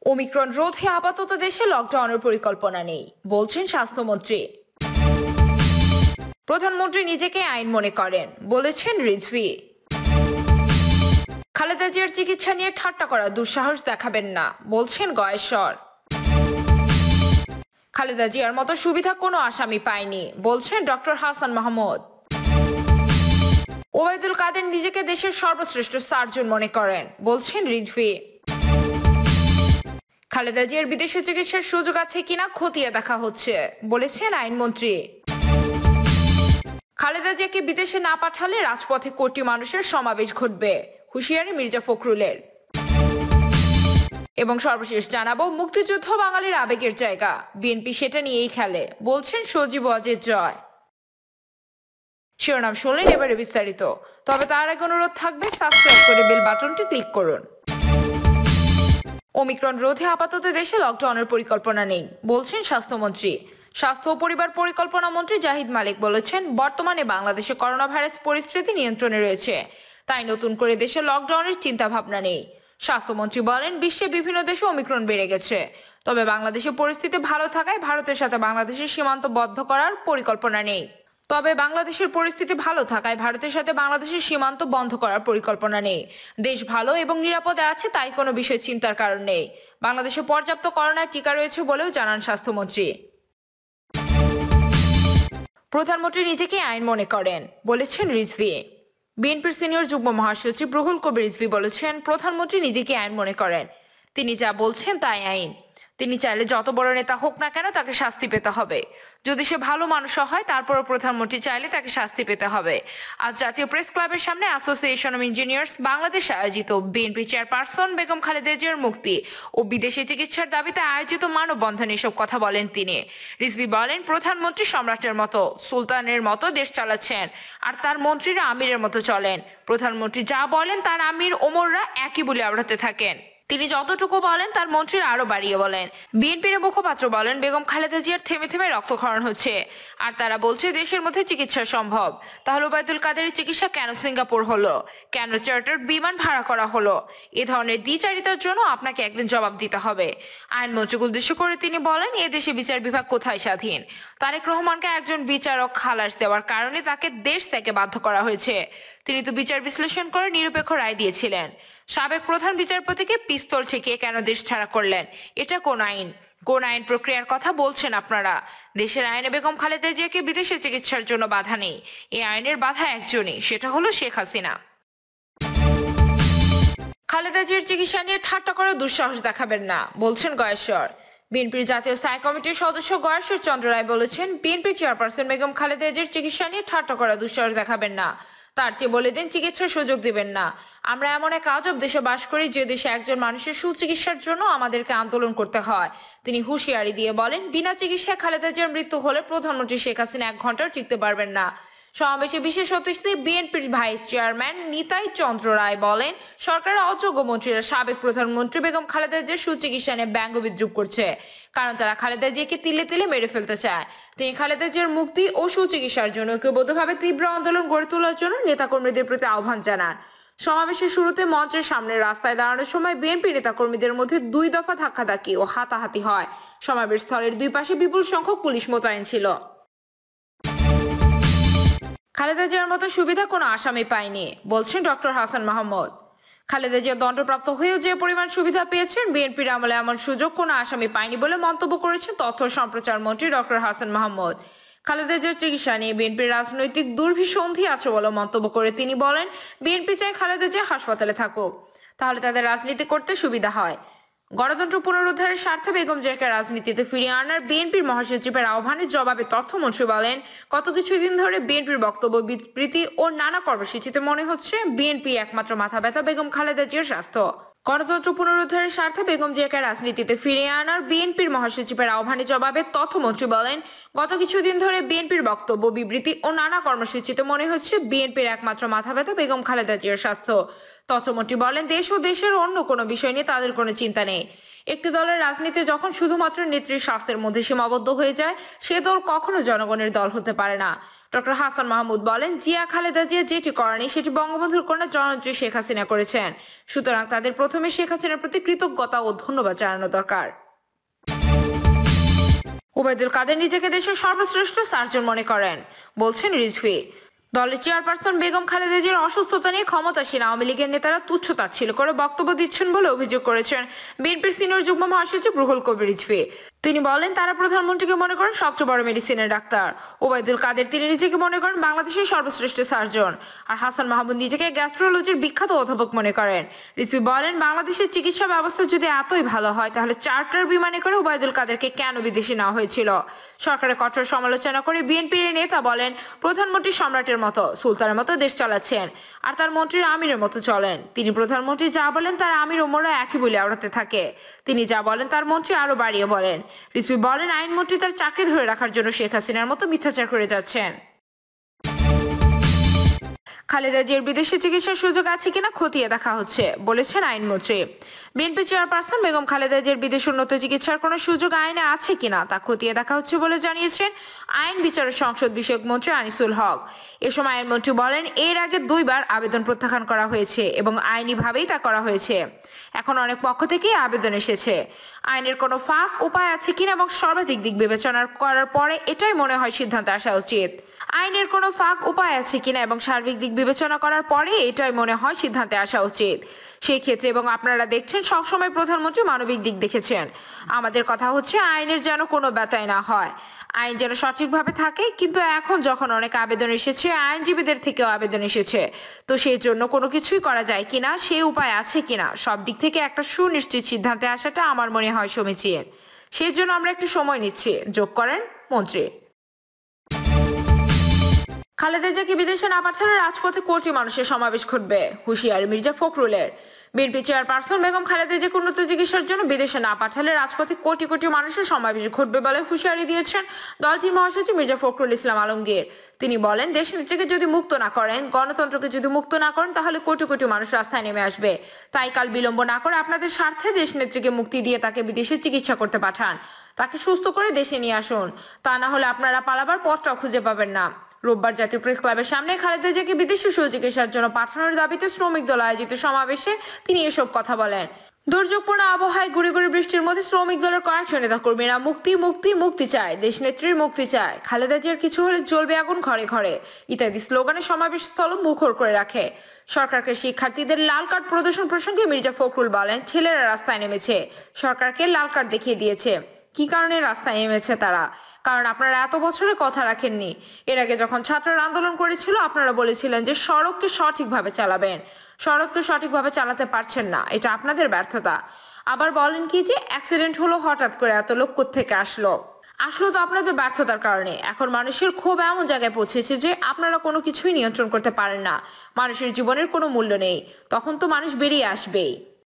Omicron রোধে আপাতত দেশে লকডাউনের পরিকল্পনা নেই, বলছেন স্বাস্থ্যমন্ত্রী। প্রধানমন্ত্রী নিজেকে আইন মনে করেন, বলেছেন রিজভী। খালেদা জিয়ার চিকিৎসা নিয়ে ঠাট্টা করা দুঃসাহস দেখাবেন না, বলছেন গয়েশ্বর। খালেদা জিয়ার মতো সুবিধা কোনো আসামি পায়নি, বলছেন ডক্টর হাসান মাহমুদ। ওবায়দুল কাদের নিজেকে দেশের সর্বশ্রেষ্ঠ সার্জন মনে করেন, বলছেন রিজভী। খালেদা জিয়ার বিদেশে চিকিৎসার সুযোগ আছে কিনা খতিয়ে দেখা হচ্ছে, বলেছেন আইনমন্ত্রী। খালেদা জিয়াকে বিদেশে না পাঠালে রাজপথে কোটি মানুষের সমাবেশ ঘটবে, হুঁশিয়ারি মির্জা ফখরুলের। এবং সর্বশেষ জানাবো, মুক্তিযুদ্ধ বাঙালির আবেগের জায়গা, বিএনপি সেটা নিয়েই খেলে, বলছেন সজীব ওয়াজেদ জয়। শিরোনাম শুনলেন, এবারে বিস্তারিত। তবে তার আগে অনুরোধ থাকবে, সাবস্ক্রাইব করে বেল বাটনটি ক্লিক করুন। ওমিক্রন রোধে আপাতত দেশে লকডাউনের পরিকল্পনা নেই, বলছেন স্বাস্থ্যমন্ত্রী। স্বাস্থ্য ও পরিবার পরিকল্পনা মন্ত্রী জাহিদ মালিক বলেছেন, বর্তমানে বাংলাদেশে করোনা ভাইরাস পরিস্থিতি নিয়ন্ত্রণে রয়েছে, তাই নতুন করে দেশে লকডাউনের চিন্তা ভাবনা নেই। স্বাস্থ্যমন্ত্রী বলেন, বিশ্বে বিভিন্ন দেশে ওমিক্রন বেড়ে গেছে, তবে বাংলাদেশের পরিস্থিতি ভালো থাকায় ভারতের সাথে বাংলাদেশের সীমান্ত বদ্ধ করার পরিকল্পনা নেই। দেশ ভালো এবং নিরাপদে আছে, তাই কোনো বিষয় চিন্তার কারণ নেই। বাংলাদেশে পর্যাপ্ত করোনার টিকা রয়েছে বলেও জানান স্বাস্থ্যমন্ত্রী। প্রধানমন্ত্রী নিজেকে আইন মনে করেন, বলেছেন রিজভী। বিএনপির সিনিয়র যুগ্ম মহাসচিব রুহুল কবির রিজভী বলেছেন, প্রধানমন্ত্রী নিজেকে আইন মনে করেন, তিনি যা বলছেন তাই আইন। তিনি চাইলে যত বড় নেতা হোক না কেন তাকে শাস্তি পেতে হবে, যদি সে ভালো মানুষ হয়। তারপরও প্রধানমন্ত্রী চাইলে তাকে শাস্তি পেতে হবে। আজ জাতীয় প্রেস ক্লাবের সামনে অ্যাসোসিয়েশন অব ইঞ্জিনিয়ার্স বাংলাদেশ আয়োজিত বিএনপি চেয়ারপারসন বেগম খালেদা জিয়ার মুক্তি ও বিদেশে চিকিৎসার দাবিতে আয়োজিত মানববন্ধনে এসব কথা বলেন তিনি। রিজভী বলেন, প্রধানমন্ত্রী সম্রাটের মতো, সুলতানের মতো দেশ চালাচ্ছেন, আর তার মন্ত্রীরা আমিরের মতো চলেন। প্রধানমন্ত্রী যা বলেন তার আমির ওমররা একই বলে আওড়াতে থাকেন। তিনি যতটুকু বলেন তার মন্ত্রীরা আরো বাড়িয়ে বলেন। বিএনপির মুখপাত্র বলেন, বেগম খালেদা জিয়ার থেমে থেমে রক্তক্ষরণ হচ্ছে, আর তারা বলছে দেশের মধ্যে চিকিৎসা সম্ভব। তাহলে ওবায়দুল কাদেরের চিকিৎসা কেন সিঙ্গাপুর হলো, কেন চার্টার বিমান ভাড়া করা হলো? এ ধরনের দ্বিচারিতার জন্য আপনাকে একদিন জবাব দিতে হবে। আইনমন্ত্রীকে উদ্দেশ্য করে তিনি বলেন, এ দেশে বিচার বিভাগ কোথায় স্বাধীন? তারেক রহমানকে একজন বিচারক খালাস দেওয়ার কারণে তাকে দেশ থেকে বাধ্য করা হয়েছে। তিনি তো বিচার বিশ্লেষণ করে নিরপেক্ষ রায় দিয়েছিলেন। সাবেক প্রধান বিচারপতিকে পিস্তল ঠেকিয়ে কেন দেশ ছাড়া করলেন? এটা কোন আইন, কোন আইন প্রক্রিয়ার কথা বলছেন আপনারা? দেশের আইনে বেগম খালেদা জিয়াকে বিদেশে চিকিৎসার জন্য বাধা নেই। এই আইনের বাধা একজনই, সেটা হলো শেখ হাসিনা। খালেদা জিয়ার চিকিৎসা নিয়ে ঠাট্টা করে দুঃসাহস দেখাবেন না, বলছেন গয়েশ্বর। বিএনপির জাতীয় স্থায়ী কমিটির সদস্য গয়েশ্বর চন্দ্র রায় বলেছেন, বিএনপি চেয়ারপারসন বেগম খালেদা জিয়ার চিকিৎসা নিয়ে ঠাট্টা করা দুঃসাহস দেখাবেন না, তার চেয়ে বলে দিন চিকিৎসার সুযোগ দিবেন না। আমরা এমন এক আজব দেশে বাস করি, যে দেশে একজন মানুষের সুচিকিৎসার জন্য আমাদেরকে আন্দোলন করতে হয়। তিনি হুঁশিয়ারি দিয়ে বলেন, বিনা চিকিৎসায় খালেদা জিয়ার মৃত্যু হলে প্রধানমন্ত্রী শেখ হাসিনা 1 ঘন্টাও টিকতে পারবেন না। সমাবেশে বিশেষ অতিথি বিএনপির ভাইস চেয়ারম্যান নিতাই চন্দ্র রায় বলেন, সরকারের অযোগ্য মন্ত্রীরা সাবেক প্রধানমন্ত্রী বেগম খালেদা জিয়ার সুচিকিৎসা নিয়ে ব্যঙ্গ বিদ্রুপ করছে, কারণ তারা খালেদা জিয়াকে তিলে তিলে মেরে ফেলতে চায়। তিনি খালেদা জিয়ার মুক্তি ও সুচিকিৎসার জন্য ঐক্যবদ্ধভাবে তীব্র আন্দোলন গড়ে তোলার জন্য নেতাকর্মীদের প্রতি আহ্বান জানান। সমাবেশের শুরুতে মঞ্চের সামনে রাস্তায় দাঁড়ানোর সময় বিএনপি নেতাকর্মীদের মধ্যে 2 দফা ধাক্কাধাক্কি ও হাতাহাতি হয়। সমাবেশ স্থলের 2 পাশে বিপুল সংখ্যক পুলিশ মোতায়েন ছিল। খালেদা জিয়ার মতো সুবিধা কোনো আসামি পায়নি, বলছেন ডক্টর হাসান মাহমুদ। খালেদা জিয়া দণ্ডপ্রাপ্ত হয়েও যে পরিমাণ সুবিধা পেয়েছেন, বিএনপির আমলে এমন সুযোগ কোনো আসামি পায়নি বলে মন্তব্য করেছেন তথ্য সম্প্রচার মন্ত্রী ডক্টর হাসান মাহমুদ। খালেদা জিয়ার চিকিৎসা নিয়ে বিএনপির রাজনৈতিক দুর্বিসন্ধি আছে বলে মন্তব্য করে তিনি বলেন, বিএনপি চায় খালেদা জিয়া হাসপাতালে থাকুক, তাহলে তাদের রাজনীতি করতে সুবিধা হয়। গণতন্ত্র পুনরুদ্ধারের স্বার্থে বেগম জিয়াকে রাজনীতিতে ফিরিয়ে আনার বিএনপির মহাসচিবের আহ্বানের জবাবে তথ্যমন্ত্রী বলেন, গত কিছুদিন ধরে বিএনপির বক্তব্য, বিবৃতি ও নানা কর্মসূচিতে মনে হচ্ছে বিএনপি একমাত্র মাথা ব্যথা বেগম খালেদা জিয়ার স্বাস্থ্য। গণতন্ত্র পুনরুদ্ধারের স্বার্থে বেগম জিয়াকে রাজনীতিতে ফিরিয়ে আনার বিএনপির মহাসচিবের আহ্বানের জবাবে তথ্যমন্ত্রী বলেন, গত কিছুদিন ধরে বিএনপির বক্তব্য, বিবৃতি ও নানা কর্মসূচিতে মনে হচ্ছে বিএনপির একমাত্র মাথা ব্যথা বেগম খালেদা জিয়ার স্বাস্থ্য। তথ্যমন্ত্রী বলেন, দেশ ও দেশের অন্য কোনো বিষয় নিয়ে তাদের কোনো চিন্তা নেই। একটি দলের রাজনীতি যখন শুধুমাত্র নেত্রীর স্বাস্থ্যের মধ্যে সীমাবদ্ধ হয়ে যায়, সে দল কখনো জনগণের দল হতে পারে না। ডক্টর হাসান মাহমুদ বলেন, জিয়া খালেদা জিয়া যেটি করেনি সেটি বঙ্গবন্ধুর কন্যা জননেত্রী শেখ হাসিনা করেছেন। সুতরাং তাদের প্রথমে শেখ হাসিনার প্রতি কৃতজ্ঞতা ও ধন্যবাদ জানানো দরকার। ওবায়দুল কাদের নিজেকে দেশের সর্বশ্রেষ্ঠ সার্জন মনে করেন, বলছেন রিজভী। দলের চেয়ারপারসন বেগম খালেদা জিয়ার অসুস্থতা নিয়ে ক্ষমতাসীন আওয়ামী লীগের নেতারা তুচ্ছ-তাচ্ছিল্য করে বক্তব্য দিচ্ছেন বলে অভিযোগ করেছেন বিএনপির সিনিয়র যুগ্ম মহাসচিব রুহুল কবির রিজভী। তিনি বলেন, তারা প্রধানমন্ত্রীকে মনে করেন সবচেয়ে বড় মেডিসিনের ডাক্তার। ওবায়দুল কাদের তিনি নিজেকে মনে করেন বাংলাদেশের সর্বশ্রেষ্ঠ সার্জন। আর হাসান মাহমুদ নিজেকে গ্যাস্ট্রোলজির বিখ্যাত অধ্যাপক মনে করেন। রিজভী বলেন, বাংলাদেশের চিকিৎসা ব্যবস্থা যদি এতই ভালো হয় তাহলে চার্টার বিমানে করে ওবায়দুল কাদেরকে কেন বিদেশে নেওয়া হয়েছিল। সরকারের কঠোর সমালোচনা করে বিএনপির নেতা বলেন, প্রধানমন্ত্রী সম্রাটের মতো সুলতানের মতো দেশ চালাচ্ছেন, আর তার মন্ত্রীরা আমিরের মতো চলেন। তিনি প্রধানমন্ত্রী যা বলেন তার আমির ওমরা একই বলে আওড়াতে থাকে। তিনি যা বলেন তার মন্ত্রী আরো বাড়িয়ে বলেন। রিজভী বলেন, আইনমন্ত্রী তার চাকরি ধরে রাখার জন্য শেখ হাসিনার মতো মিথ্যাচার করে যাচ্ছেন। খালেদা জিয়ার বিদেশে চিকিৎসার সুযোগ আছে কিনা খতিয়ে দেখা হচ্ছে, বলেছেন আইনমন্ত্রী। বিএনপি চেয়ারপারসন বেগম খালেদা জিয়ার বিদেশে উন্নত চিকিৎসার কোনো সুযোগ আইনে আছে কিনা তা খতিয়ে দেখা হচ্ছে বলে জানিয়েছেন আইন বিচার সংসদ বিষয়ক মন্ত্রী আনিসুল হক। এ সময় আইনমন্ত্রী বলেন, এর আগে 2 বার আবেদন প্রত্যাখ্যান করা হয়েছে এবং আইনিভাবেই তা করা হয়েছে। এখন অনেক পক্ষ থেকেই আবেদন এসেছে। আইনের কোনো ফাঁক উপায় আছে কিনা এবং সর্বাধিক দিক বিবেচনা করার পরে এটাই মনে হয় সিদ্ধান্তে আসা উচিত। আইনের কোনো ফাঁক উপায় আছে কিনা এবং সার্বিক দিক বিবেচনা করার পরে এটাই মনে হয় সিদ্ধান্তে আসা উচিত। সেই ক্ষেত্রে এবং আপনারা দেখছেন সবসময় প্রধানমন্ত্রী মানবিক দিক দেখেছেন। আমাদের কথা হচ্ছে আইনের যেন কোনো ব্যত্যয় না হয়, আইন যেন সঠিকভাবে থাকে। কিন্তু এখন যখন অনেক আবেদন এসেছে, আইনজীবীদের থেকেও আবেদন এসেছে, তো সেই জন্য কোনো কিছুই করা যায় কিনা, সেই উপায় আছে কিনা, সব দিক থেকে একটা সুনিশ্চিত সিদ্ধান্তে আসাটা আমার মনে হয় সমীচীন। সেই জন্য আমরা একটু সময় নিচ্ছি, যোগ করেন মন্ত্রী। খালেদা জিয়াকে বিদেশে না পাঠালে রাজপথে কোটি মানুষের সমাবেশ ঘটবে, হুঁশিয়ারি মির্জা ফখরুলের। বিএনপি চেয়ারপারসন বেগম খালেদা জিয়াকে উন্নত চিকিৎসার জন্য বিদেশে না পাঠালে রাজপথে কোটি কোটি মানুষের সমাবেশ ঘটবে বলে হুঁশিয়ারি দিয়েছেন দলটির মহাসচিব মির্জা ফখরুল ইসলাম আলমগীর। তিনি বলেন, দেশ নেত্রীকে যদি মুক্ত না করেন, গণতন্ত্রকে যদি মুক্ত না করেন, তাহলে কোটি কোটি মানুষ রাস্তায় নেমে আসবে। তাই কাল বিলম্ব না করে আপনাদের স্বার্থে দেশ নেত্রীকে মুক্তি দিয়ে তাকে বিদেশে চিকিৎসা করতে পাঠান, তাকে সুস্থ করে দেশে নিয়ে আসুন। তা না হলে আপনারা পালাবার পথটাও খুঁজে পাবেন না। রোববার জাতীয় প্রেস ক্লাবের সামনে খালেদা জিয়াকে বিদেশি সুচিকিৎসার জন্য পাঠানোর দাবিতে শ্রমিক দল আয়োজিত সমাবেশে তিনি এসব কথা বলেন। দুর্যোগপূর্ণ আবহাওয়ায় গুড়ি গুড়ি বৃষ্টির মধ্যে শ্রমিক দলের কয়েকশো নেতা কর্মীরা মুক্তি মুক্তি মুক্তি চায়, দেশ নেত্রীর মুক্তি চায়, খালেদা জিয়ার কিছু হলে জ্বলবে আগুন ঘরে ঘরে ইত্যাদি স্লোগানে সমাবেশ স্থল মুখর করে রাখে। সরকারকে শিক্ষার্থীদের লাল কার্ড প্রদর্শন প্রসঙ্গে মির্জা ফখরুল বলেন, ছেলেরা রাস্তায় নেমেছে, সরকারকে লাল কার্ড দেখিয়ে দিয়েছে। কি কারণে রাস্তায় নেমেছে তারা? কারণ আপনারা এত বছরে কথা রাখেননি। এর আগে যখন ছাত্ররা আন্দোলন করেছিল আপনারা বলেছিলেন যে সড়ককে সঠিকভাবে চালাবেন, সড়ককে সঠিকভাবে চালাতে পারছেন না, এটা আপনাদের ব্যর্থতা। আবার বলেন কি যে অ্যাক্সিডেন্ট হলো, হঠাৎ করে এত লোক কোত্থেকে আসলো তো আপনাদের ব্যর্থতার কারণে। এখন মানুষের ক্ষোভ এমন জায়গায় পৌঁছেছে যে আপনারা কোনো কিছুই নিয়ন্ত্রণ করতে পারেন না, মানুষের জীবনের কোনো মূল্য নেই, তখন তো মানুষ বেরিয়ে আসবেই।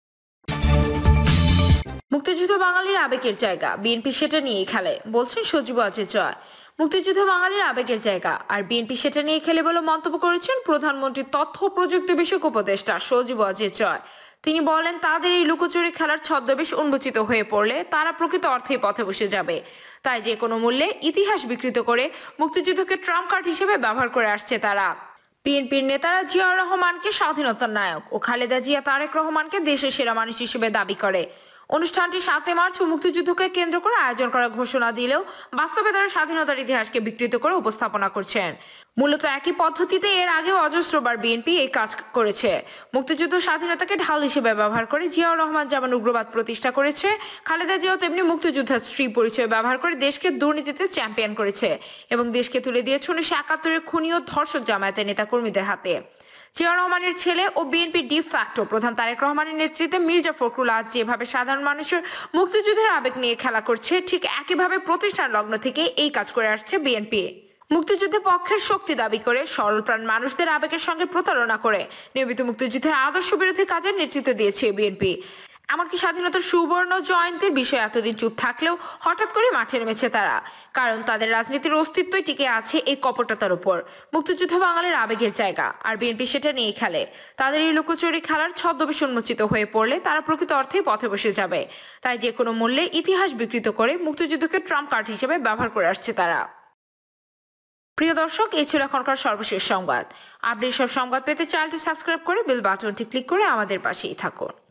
মুক্তিযুদ্ধ বাঙালির আবেগের জায়গা, বিএনপি সেটা নিয়েই খেলে, বলছেন সজীব অজয়। মুক্তিযুদ্ধ বাঙালির আবেগের জায়গা আর বিএনপি সেটা নিয়ে খেলে বলে মন্তব্য করেছেন প্রধানমন্ত্রী তথ্য প্রযুক্তি বিষয়ক উপদেষ্টা সজীব অজয়। তিনি বলেন, তাদের এই লুকোচুরি খেলার ছদ্মবেশ উন্মোচিত হয়ে পড়লে তারা প্রকৃত অর্থেই পথে বসে যাবে। তাই যে কোনো মূল্যে ইতিহাস বিকৃত করে মুক্তিযুদ্ধকে ট্রাম্প কার্ড হিসেবে ব্যবহার করে আসছে তারা। বিএনপির নেতারা জিয়াউর রহমানকে স্বাধীনতার নায়ক ও খালেদা জিয়া তারেক রহমানকে দেশের সেরা মানুষ হিসেবে দাবি করে। অনুষ্ঠানটি 7 মার্চ মুক্তিযুদ্ধকে কেন্দ্র করে আয়োজন করার ঘোষণা দিলেও বাস্তবে তারা স্বাধীনতার ইতিহাসকে বিকৃত করে উপস্থাপনা করছেন। মূলত একই পদ্ধতিতে এর আগেও অজস্রবার বিএনপি এই কাজ করেছে। মুক্তিযুদ্ধ স্বাধীনতাকে ঢাল হিসেবে ব্যবহার করে জিয়াউর রহমান যেমন উগ্রবাদ প্রতিষ্ঠা করেছে, খালেদা জিয়াও তেমনি মুক্তিযোদ্ধার স্ত্রী পরিচয় ব্যবহার করে দেশকে দুর্নীতিতে চ্যাম্পিয়ন করেছে এবং দেশকে তুলে দিয়েছে 1971-এর খুনি ও ধর্ষক জামায়াতের নেতা কর্মীদের হাতে। জিয়াউর রহমানের ছেলে ও বিএনপি ডি ফ্যাক্টো প্রধান তারেক রহমানের নেতৃত্বে মির্জা ফখরুল আজ যেভাবে সাধারণ মানুষের মুক্তিযুদ্ধের আবেগ নিয়ে খেলা করছে, ঠিক একইভাবে প্রতিষ্ঠান লগ্ন থেকে এই কাজ করে আসছে বিএনপি। মুক্তিযুদ্ধের পক্ষের শক্তি দাবি করে সরলপ্রাণ মানুষদের আবেগের সঙ্গে প্রতারণা করে নিয়মিত মুক্তিযুদ্ধের আদর্শ বিরোধী কাজের নেতৃত্ব দিয়েছে বিএনপি। এমনকি স্বাধীনতার সুবর্ণ জয়ন্তীর বিষয়ে এতদিন চুপ থাকলেও হঠাৎ করে মাঠে নেমেছে তারা, কারণ তাদের রাজনীতির অস্তিত্বই টিকে আছে এই কপটতার উপর। মুক্তিযুদ্ধ বাঙালির আবেগের জায়গা আর বিএনপি সেটা নিয়ে খেলে। তাদের এই লুকোচুরি খেলার ছদ্মবেশ উন্মোচিত হয়ে পড়লে তারা প্রকৃত অর্থেই পথে বসে যাবে। তাই যে কোনো মূল্যে ইতিহাস বিকৃত করে মুক্তিযুদ্ধকে ট্রাম্প কার্ড হিসেবে ব্যবহার করে আসছে তারা। প্রিয় দর্শক, এই ছিল এখনকার সর্বশেষ সংবাদ। আপডেট সব সংবাদ পেতে চ্যানেলটি সাবস্ক্রাইব করে বেল বাটনটি ক্লিক করে আমাদের পাশেই থাকুন।